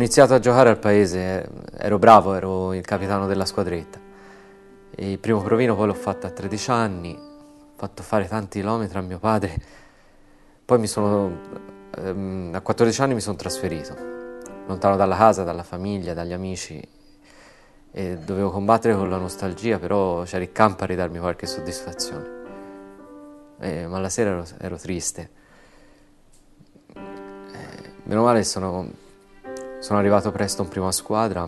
iniziato a giocare al paese ero bravo, ero il capitano della squadretta. E il primo provino poi l'ho fatto a 13 anni, ho fatto fare tanti chilometri a mio padre. Poi a 14 anni mi sono trasferito, lontano dalla casa, dalla famiglia, dagli amici, e dovevo combattere con la nostalgia, però c'era il campo a ridarmi qualche soddisfazione. Ma la sera ero triste. Meno male sono arrivato presto in prima squadra,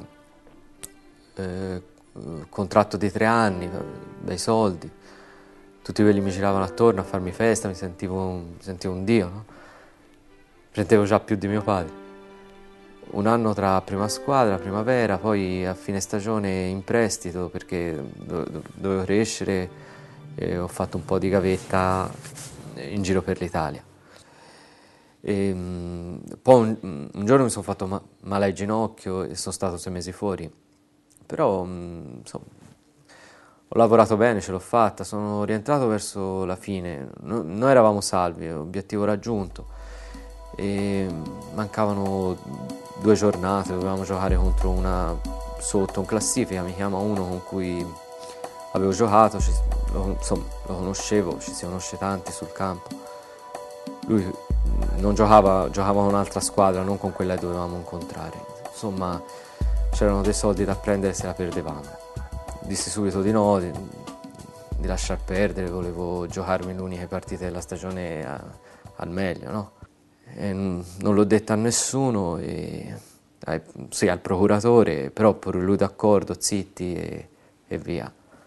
contratto di 3 anni, bei soldi, tutti quelli mi giravano attorno a farmi festa, mi sentivo un dio, no? Prendevo già più di mio padre. Un anno tra prima squadra, primavera, poi a fine stagione in prestito perché dovevo crescere, e ho fatto un po' di gavetta in giro per l'Italia. Poi un giorno mi sono fatto male al ginocchio e sono stato 6 mesi fuori, però insomma, ho lavorato bene, ce l'ho fatta, sono rientrato verso la fine, noi eravamo salvi, obiettivo raggiunto, e mancavano 2 giornate, dovevamo giocare contro una sotto in classifica, mi chiama uno con cui avevo giocato, lo conoscevo, ci si conosce tanti sul campo. Lui non giocava con un'altra squadra, non con quella che dovevamo incontrare. Insomma, c'erano dei soldi da prendere se la perdevamo. Dissi subito di no, di lasciar perdere, volevo giocarmi le uniche partite della stagione al meglio, no? E non l'ho detto a nessuno, sì, al procuratore, però pure lui d'accordo, zitti e via.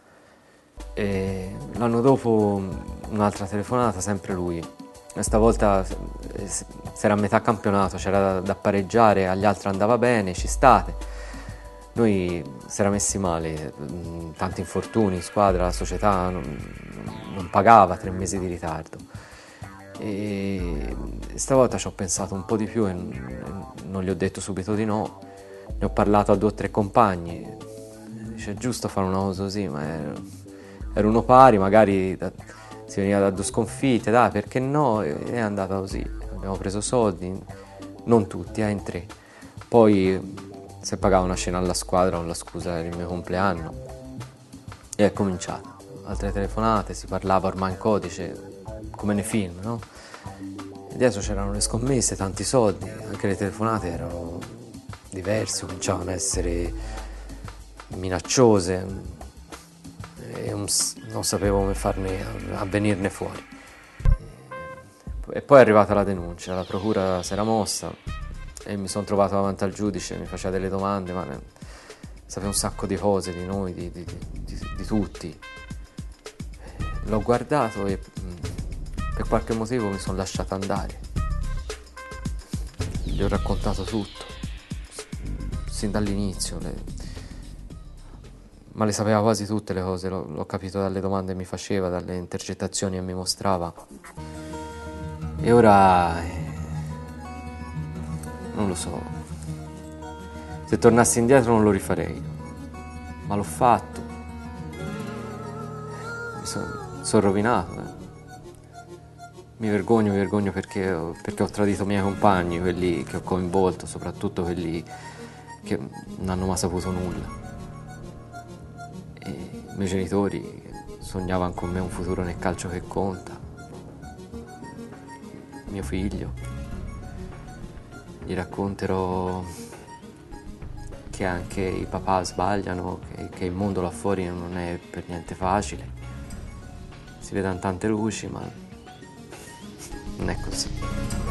E l'anno dopo un'altra telefonata, sempre lui. E stavolta si era a metà campionato, c'era da pareggiare, agli altri andava bene, ci state. Noi si era messi male, tanti infortuni in squadra, la società non pagava, 3 mesi di ritardo. E stavolta ci ho pensato un po' di più e non gli ho detto subito di no. Ne ho parlato a 2 o 3 compagni. Dice, è giusto fare una cosa così, ma era uno pari, magari si veniva da 2 sconfitte, dai, perché no? E è andata così. Abbiamo preso soldi, non tutti, in 3. Poi si pagava una cena alla squadra con la scusa del mio compleanno. E è cominciato. Altre telefonate, si parlava ormai in codice, come nei film, no? E dietro c'erano le scommesse, tanti soldi, anche le telefonate erano diverse, cominciavano a essere minacciose e non sapevo come farne a venirne fuori. E poi è arrivata la denuncia, la procura si era mossa e mi sono trovato davanti al giudice, mi faceva delle domande, ma sapeva un sacco di cose di noi, di tutti. L'ho guardato e per qualche motivo mi sono lasciato andare. Gli ho raccontato tutto, sin dall'inizio, ma le sapeva quasi tutte le cose, l'ho capito dalle domande che mi faceva, dalle intercettazioni che mi mostrava. E ora non lo so, se tornassi indietro non lo rifarei, ma l'ho fatto, mi sono rovinato. Mi vergogno perché ho tradito i miei compagni, quelli che ho coinvolto, soprattutto quelli che non hanno mai saputo nulla. E i miei genitori sognavano con me un futuro nel calcio che conta. Mio figlio. Gli racconterò che anche i papà sbagliano, che il mondo là fuori non è per niente facile. Si vedono tante luci, ma non è così.